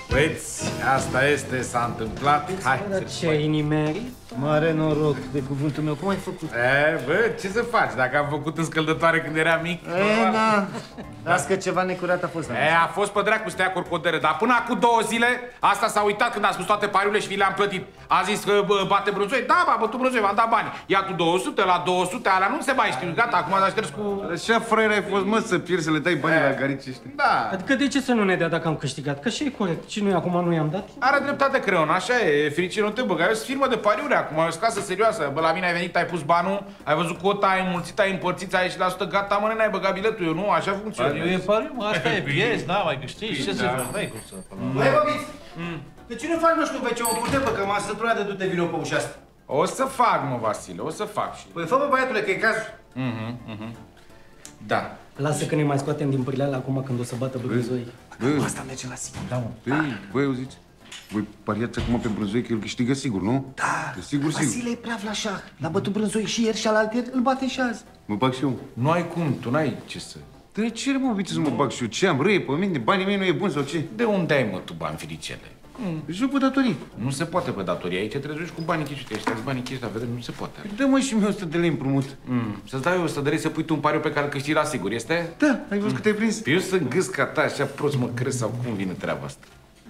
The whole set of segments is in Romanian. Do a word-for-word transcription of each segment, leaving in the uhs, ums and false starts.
Băieți, asta este, s-a întâmplat. Hai, ce inimeri? Mare noroc, de cuvântul meu, cum ai făcut? E, bă, ce să faci? Dacă am făcut înscăldătoare când eram mic... E, na, las că ceva necurat a fost. E, a fost pe dracu, stea corcodere, dar până acum două zile, asta s-a uitat când a spus toate pariurile și vi le-am plătit. A zis că bă, bate brânzoi, da, b-a bătut brânzoi, v-am dat bani. Ia tu două sute, la două sute, alea nu se mai știu, gata, acum s-a șters cu... Așa, fraier, ai fost, mă, să pierzi, să le dai banii la garici ăștia. Da. Adică de ce să nu ne dea dacă am câștigat? Că și e corect. Și noi acum nu i-am dat? Are dreptate, Creon, așa e, fericire nu te băga. Eu sunt firmă de pariuri acum, e o scasă serioasă. Bă, la mine ai venit, ai pus banul, ai văzut cota, ai înmulțit, ai împărțit, ai ieșit la sută, gata, mă, n-ai băgat biletul, eu nu, așa funcționează. Pariu e pariu, mă, asta e, pierzi, n-am mai câștigi, ce să faci, n-ai cum să... Băi, băbiți, de ce nu faci, nu știu, ce o putem, bă, că m-am săturat de du-te vino pe ușa asta. O să fac, mă, Vasile, o să fac și... Păi fă, bă, băiatule, că e cazul. Mhm, mhm. Da. Lasă că ne mai scoatem din pârleală acum când o să bată brânzoi. Bă, Asta merge la sigur. Da, mă. băi, băi, auziți? Voi pariați acum pe brânzoi că el câștigă sigur, nu? Da, De sigur, sigur. Vasile e prea la șah. L-a bătut brânzoi și ieri și alaltieri, îl bate și azi. Mă bag și eu. Nu ai cum, tu n-ai ce să... De ce, mă, uite să mă bag și eu? Ce am, răie pe mine? Banii mei nu e bun sau ce? De unde ai, mă, tu bani, firicele? Joc pe datorii. Nu se poate pe datorie, aici trebuie să joci cu banii chiști, ăștia banii chiști, dar vedem, nu se poate. Dă-mă și mie o sută de lei împrumut. Mm. Să-ți dau eu o sută de lei să pui tu un pariu pe care îl câștigi la sigur, este? Da, ai văzut că te-ai prins? Eu sunt gâsca ta, așa prost mă crezi sau cum vine treaba asta?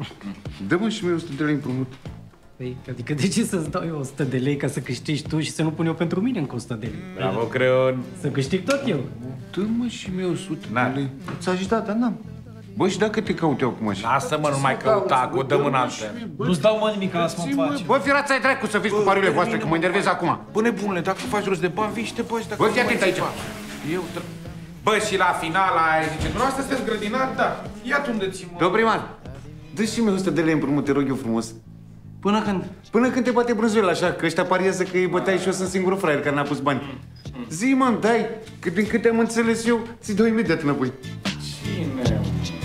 Dă-mă și mie o sută de lei împrumut. Păi, adică de ce să-ți dau eu o sută de lei ca să câștigi tu și să nu pun eu pentru mine încă o sută de lei? Bravo, Creon! Să câștig tot eu. Dă-mă și mie o sută Na. de lei. Ți-a ajutat, dar n-am. Bă, și dacă te caut eu acum așa? Lasă-mă, nu mai căuta, că o dăm în altă. Nu-ți dau, mă, nimic, lasă-mă în pace. Bă, firați ai dracu să fiți cu pariurile voastre, că mă enervez acum. Bă, nebunule, dacă faci rost de bani, vii și te bagi dacă... Bă, fii atent aici. Eu... Bă, și la final aia zice, dumneavoastră sunteți grădinar? Da. Ia tu unde ți mă. Domn primar, Dă și mie o sută de lei împrumut, te rog eu frumos. până când? Până când te bate brânzoiul așa, că ăștia pariază că îi băteai și eu sunt singurul fraier care n-a pus bani. Zi, mă, dai, că din câte am înțeles eu, ți dau imediat înapoi. Cine?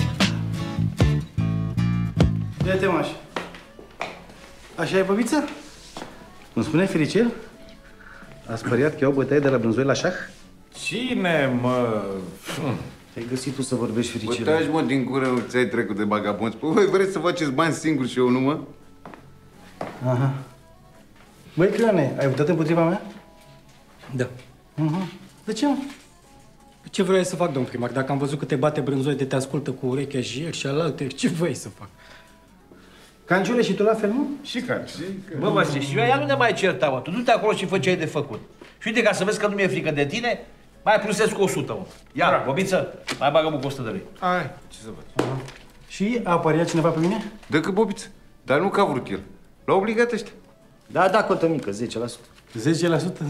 Ia-te, mă, așa. Așa e, băbiță? Îmi spune fericel? A speriat că eu bătaie de la brânzoi la șah? Cine, mă? Te-ai găsit tu să vorbești, Bă, fericel. taci, mă, din gură, ți-ai trecut de bagabonți. Păi, voi vreți să faceți bani singuri și eu nu, mă? Aha. Băi, Creane, ai votat împotriva mea? Da. Uh-huh. De ce, mă? Ce vrei să fac, domn primar? Dacă am văzut că te bate brânzoi de te ascultă cu urechea și ieri și alaltă, ce vrei să fac? Canciule și tu la fel, nu? Și care? Bă, Vasile, și eu, ea nu ne mai certa, mă. Tu du-te acolo și fă ce ai de făcut. Și uite, ca să vezi că nu mi-e frică de tine, mai plusesc cu o sută, mă. Ia, bobiță, mai bagă-mă cu o sută de lei. Hai, ce să faci? Și a pariat cineva pe mine? Dă că bobiță, dar nu că a vrut el. L-a obligat ăștia. Da, da, cotă mică, zece la sută. zece la sută?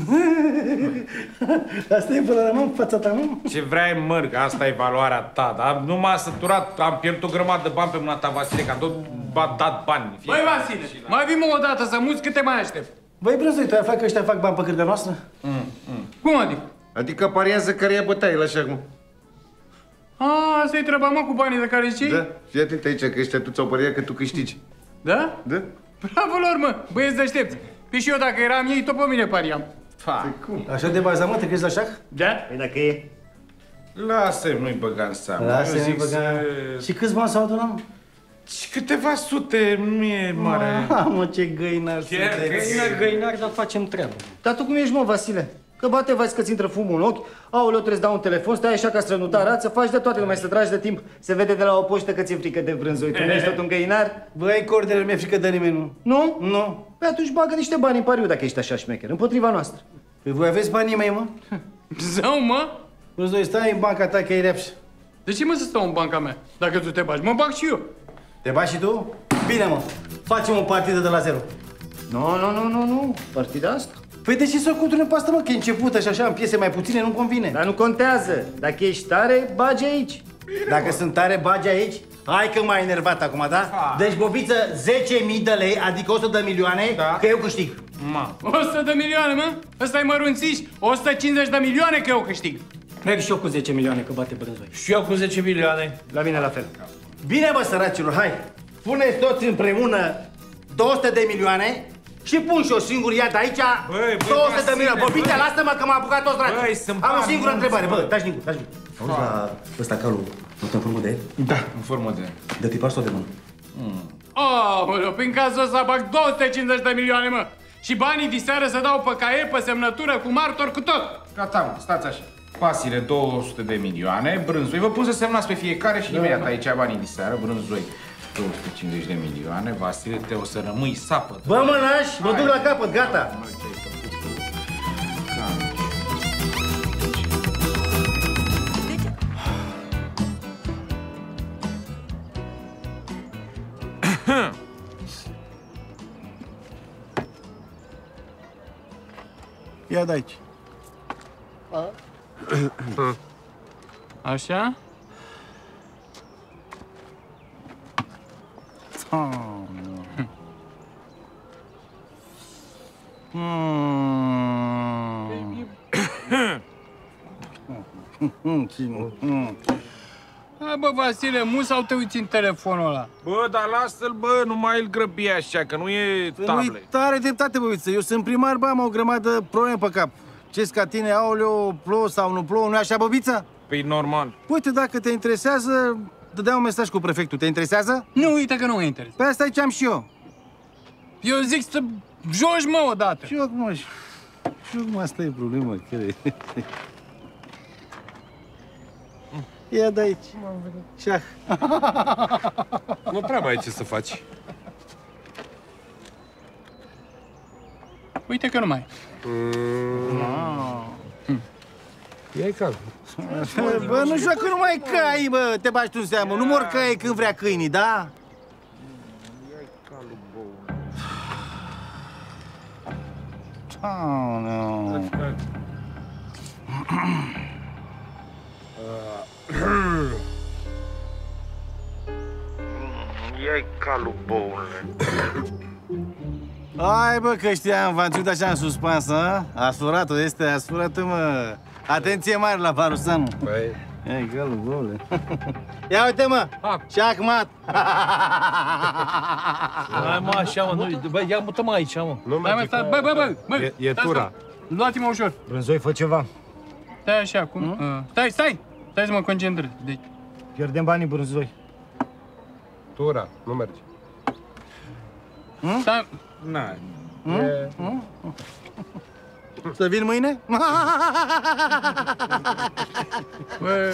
Asta e până la mă, fața ta, mă? Ce vrei, măr, că asta e valoarea ta, dar nu m-a săturat, am pierdut o grămadă de bani pe mâna ta, Vasile, că am tot dat bani. Băi, Vasile, mai vin o dată să muți, cât te mai aștept? Băi, brânzoi, tu ai aflat că ăștia fac bani pe cârga noastră? Mm, mm. Cum adică? Adică pariază care ia bătaie la așa, mă. A, asta e treaba, mă, cu banii de care zicei? Da, fii atent aici, că ăștia tu ți-au pariat că tu câștigi. Da? Da? Bravo lor, mă, băieți deștepți. Păi și eu, dacă eram ei, tot pe mine pariam. Fa. Așa de baza, mă, te crezi la șah? Da? Păi dacă e... Lasă-i, nu-i băga în seamă. Lasă-i, Eu zic băga... să... Și câți bani s-au adunat, mă? Și câteva sute, nu e mare. Mamă, ce găinar Chiar sunteți. Găinar, găinar, dar facem treabă. Dar tu cum ești, mă, Vasile? Că bate vai că-ți intră fumul în ochi, aoleu, trebuie să dau un telefon, stai așa ca strănutar, ață, faci de toate, numai să tragi de timp. Se vede de la o poștă că ți-e frică de brânzoi. Tu nu ești tot un găinar? Băi, cordele, nu mi-e frică de nimeni, nu. Nu? Nu. Păi atunci bagă niște bani în pariu dacă ești așa șmecher, împotriva noastră. Păi voi aveți banii mei, mă? Zău, mă? Brânzoi, stai în banca ta că e repș. De ce, mă, să stau în banca mea? Dacă tu te bagi, mă bag și eu. Te bagi și tu? Bine, mă. Facem o partidă de la zero. Nu, nu, nu, nu, nu. Partida asta. Păi de ce să o controlăm pe asta, mă? Că e începută și așa, în piese mai puține, nu convine. Dar nu contează. Dacă ești tare, bagi aici. Dacă sunt tare, bagi aici. Hai că m-ai enervat acum, da? Ha. Deci, bobiță, zece mii de lei, adică o sută de milioane, Da. că eu câștig. Ma. o sută de milioane, mă? Ăsta e mărunțiș. o sută cincizeci de milioane că eu câștig. Merg și eu cu zece milioane că bate brânzoi. Și eu cu zece milioane. La mine la fel. Bine, bă, săracilor, hai! Puneți toți împreună două sute de milioane și pun și o singur iad aici Băi, băi, două sute de Vasile, milioane. Bobița, băi. lasă-mă că m-a apucat toți dragi. Băi, sunt Am o bani singură mulți, întrebare, bă. bă, taci Nicu, taci Nicu. Auzi la ăsta calul, nu te în formă de el? Da, în formă de... De tipar sau de mână? Mm. Aoleu, prin cazul ăsta bag două sute cincizeci de milioane, mă. Și banii diseară să dau pe caiet, pe semnătură, cu martor, cu tot. Gata, mă, stați așa. Pasile două sute de milioane, brânzoi. Vă pun să semnați pe fiecare și imediat aici banii diseară, brânzoi. două sute cincizeci de milioane, Vasile, te o să rămâi sapă. Bă, mănași, mă duc la capăt, gata. Ia de aici. Așa? Hai, bă, Vasile, mu sau te uiți în telefonul ăla? Bă, dar lasă-l, bă, nu mai îl grăbi așa, că nu e tablet. Nu-i tare dreptate, băiță. Eu sunt primar, bă, am o grămadă probleme pe cap. Ce-s ca tine, aoleo, plouă sau nu plouă, nu-i așa, băbiță? Păi normal. Uite, dacă te interesează, dădea un mesaj cu prefectul. Te interesează? Nu, uite că nu mă interesează. Pe asta aici am și eu. Eu zic să joci, mă, odată. Și eu acum, și eu acum asta e problema, cred. Ia de aici. Șah. Nu prea mai ai ce să faci. Uite că nu mai. Ia-i calm. Bă, nu joacă numai cai, bă, te bagi tu în seamă. Nu mor cai când vrea câinii, da? Oh, no. Ia-i calul, boule. Hai, bă, că știam, v-am ținut așa în suspans, a? A surat-o, este, a surat-o, mă. Atenție mare la Barusanu. Băi. Ia-i calul, boule. Ia uite, mă, șahmat. Hai, mă, așa, mă, nu, bă, ia mută-mă aici, mă. Nu Hai, mă, stai, bă, bă, bă, bă. E, e tura. Luați-mă ușor. Brânzoi, fă ceva. Stai așa, cum? Uh, stai, stai! Stai să mă concentrez. Deci, Pierdem banii, Brânzoi. Tura, nu merge. stai... Na, E... Să vin mâine? Bă...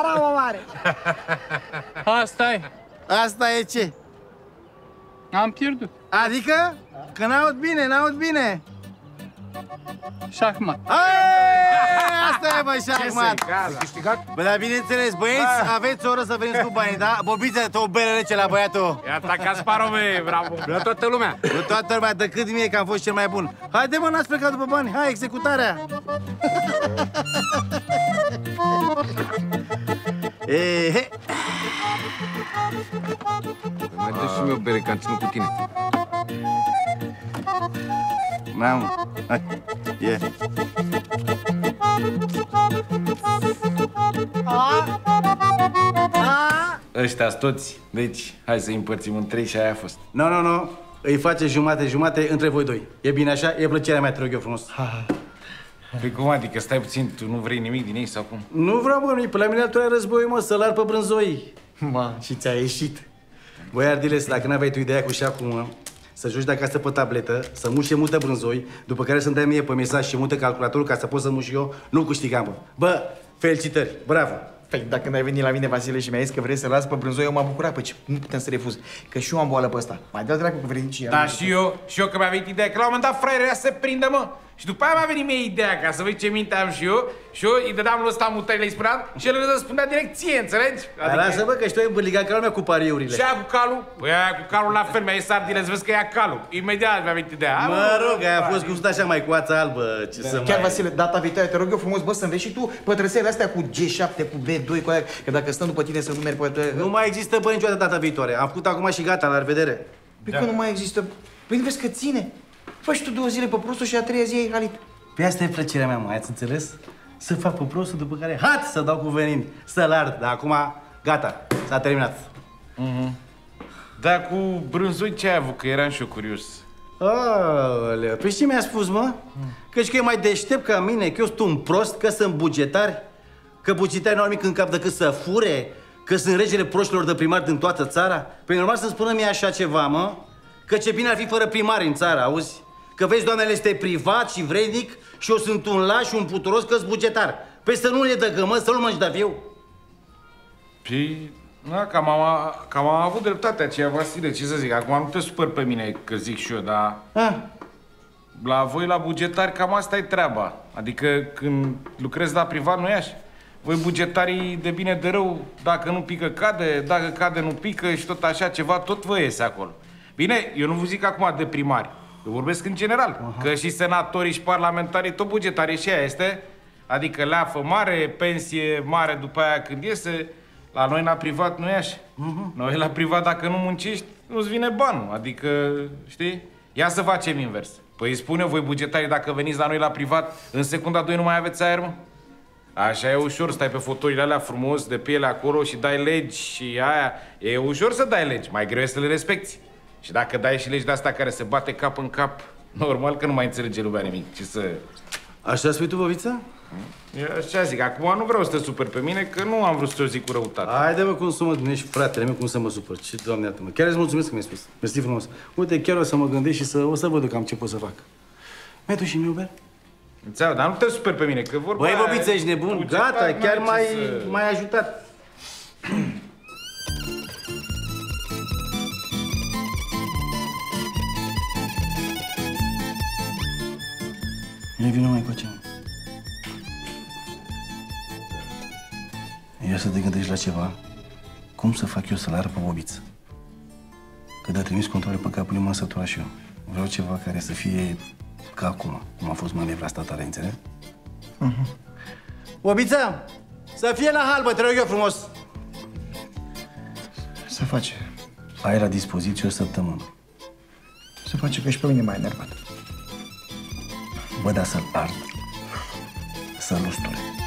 Ha, stai. Asta e ce? Am pierdut. Adică? Că n-aud bine, n-aud bine. Șahmat. Asta e, bă, șahmat. Ai câștigat? Bă, dar bineînțeles, băieți, aveți o oră să veniți cu banii, da? Bobiță, te o bere rece la băiatul. iată Kasparove, bravo. La toată lumea. Nu toată lumea, decât mie că am fost cel mai bun. Haide, mă, n-ați plecat după bani. Hai, executarea. E, he. Mai dă și mie o bere, că am ținut cu tine. N-am. Hai, e. Ăștia-s toți, deci hai să-i împărțim în trei și aia a fost. Nu, nu, nu. Îi face jumate-jumate între voi doi. E bine așa? E plăcerea mea, te rog eu frumos. Păi cum adică, stai puțin, tu nu vrei nimic din ei sau cum? Nu vreau, bă, nu-i pe la mine altora război, mă, să-l ar pe Brânzoi. Ma, și ți-a ieșit. Băi, Ardiles, dacă n-aveai tu ideea cu șacul, mă, să joci de acasă pe tabletă, să muși mută Brânzoi, după care să-mi dai mie pe mesaj și mută calculatorul ca să pot să muși eu, nu câștigam, bă. Bă, felicitări, bravo! Păi dacă n-ai venit la mine, Vasile, și mi-ai zis că vrei să las pe Brânzoi, eu m-am bucurat, păi nu putem să refuz. Că și eu am boală pe ăsta. Mai dă dracu cu vrednicia. Da, și eu, și eu că mi-a venit ideea, că la un moment dat fraierea se prindă, mă. Și după aia mi-a venit mie ideea, ca să vezi ce minte am și eu. Și eu îi dădeam lui ăsta mutările, îi spuneam, și el îi răspundea direct ție, înțelegi? Adică... Lasă, bă, că și tu ai îmbârligat ca lumea cu pariurile. Și aia cu calul? Păi aia cu calul la fel, mi-a ieșit Ardiles, vezi că ia calul. Imediat mi-a venit ideea. Mă rog, aia a fost gustă așa mai cu ața albă, ce să Chiar, mai... Vasile, data viitoare, te rog eu frumos, bă, să înveți și tu pătrățele astea cu G șapte, cu B doi, cu aia, că dacă stăm după tine să numeri pe... Nu mai există, bă, niciodată data viitoare. Am făcut acum și gata, la revedere. Păi da. Că nu mai există... Păi nu vezi că ține? Faci tu două zile pe prostul și a treia zi ai halit. Pe asta e plăcerea mea, mă, ați înțeles? Să fac pe prostul, după care, hat, să dau cu venin, să-l ard. Dar acum, gata, s-a terminat. Mhm. Dar cu Brânzoi ce ai avut? Că eram și eu curios. Aoleu, păi ce mi-a spus, mă? Că și că e mai deștept ca mine, că eu sunt un prost, că sunt bugetari, că bugetari nu au nimic în cap decât să fure, Că sunt regele proștilor de primari din toată țara? Păi normal să-mi spună mie așa ceva, mă? Că ce bine ar fi fără primari în țară, auzi? Că vezi, doamnele, este privat și vrednic și eu sunt un laș și un puturos că-s bugetar. Păi să nu le dă gămă, să nu mă da viu. Păi, da, cam am, cam am avut dreptatea aceea, Vasile, ce să zic, acum nu te supăr pe mine că zic și eu, dar... Ah. La voi, la bugetari, cam asta e treaba. Adică când lucrezi la privat, nu e așa? Voi bugetarii de bine de rău, dacă nu pică, cade, dacă cade, nu pică și tot așa ceva, tot vă iese acolo. Bine, eu nu vă zic acum de primari, eu vorbesc în general, aha, că și senatorii și parlamentarii, tot bugetarii și aia este, adică leafă mare, pensie mare după aia când iese, la noi la privat nu e așa. Uh-huh. Noi la privat, dacă nu muncești, nu-ți vine banul, adică, știi? Ia să facem invers. Păi îi spun eu, voi bugetarii, dacă veniți la noi la privat, în secunda doi nu mai aveți aer, mă? Așa e ușor, stai pe fotolile alea frumos, de piele acolo și dai legi și aia. E ușor să dai legi, mai greu e să le respecti. Și dacă dai și legi de-astea care se bate cap în cap, normal că nu mai înțelege lumea nimic. Ce să... Așa spui tu, Bobiță? Eu așa zic, acum nu vreau să te superi pe mine, că nu am vrut să te zic cu răutate. Haide, mă, cum să mă gândești, fratele meu, cum să mă supăr. Ce, Doamne, iartă-mă. Chiar îți mulțumesc că mi-ai spus. Mersi frumos. Uite, chiar o să mă gândesc și să, o să văd cam ce pot să fac. Mi-ai tu și mi Uber? Înțeleg, dar nu te superi pe mine, că vorba... Băi, Bobiță, ești nebun? Gata, chiar m-ai să... m-ai ajutat. Ia vină mai coace. Ia să te gândești la ceva. Cum să fac eu să-l arăt pe Bobiță? Că de-a trimis controle pe capul lui, m-am săturat și eu. Vreau ceva care să fie ca acum, cum a fost manevra statale, înțeleg? Uh-huh. Bobiță, să fie la halbă, te rog eu frumos. Se face. Ai la dispoziție o săptămână. Se face că și pe mine mai enervat. Bă, da, să-l ard, să-l usture.